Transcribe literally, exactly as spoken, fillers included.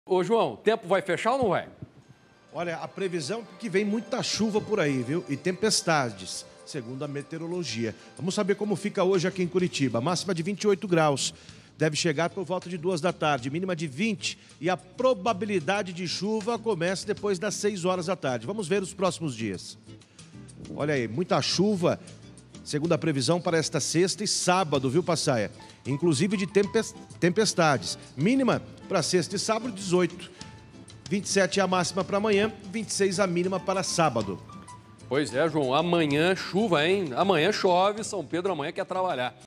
Ô, João, o tempo vai fechar ou não vai? Olha, a previsão é que vem muita chuva por aí, viu? E tempestades, segundo a meteorologia. Vamos saber como fica hoje aqui em Curitiba. Máxima de vinte e oito graus. Deve chegar por volta de duas da tarde, mínima de vinte. E a probabilidade de chuva começa depois das seis horas da tarde. Vamos ver os próximos dias. Olha aí, muita chuva, segundo a previsão para esta sexta e sábado, viu, Passaia? Inclusive de tempestades. Mínima para sexta e sábado, dezoito. vinte e sete é a máxima para amanhã, vinte e seis a mínima para sábado. Pois é, João, amanhã chuva, hein? Amanhã chove, São Pedro amanhã quer trabalhar.